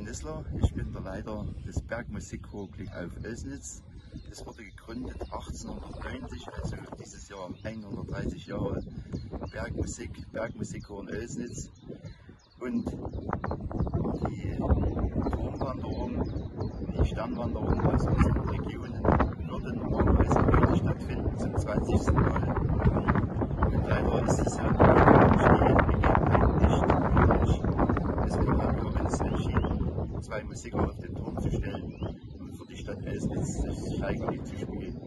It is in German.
Lissler, ich bin der Leiter des Bergmusikchor Glück auf Oelsnitz. Es wurde gegründet 1890, also dieses Jahr 130 Jahre Bergmusikchor in Oelsnitz. Und die Turmwanderung, die Sternwanderung aus unseren Regionen würde normalerweise heute stattfinden zum 20. Mal. Und leider ist es ja durch die Gegebenheiten nicht möglich. Deswegen haben wir uns entschieden, 2 Musiker auf den Turm zu stellen und für die Stadt Oelsnitz das Steigerlied zu spielen.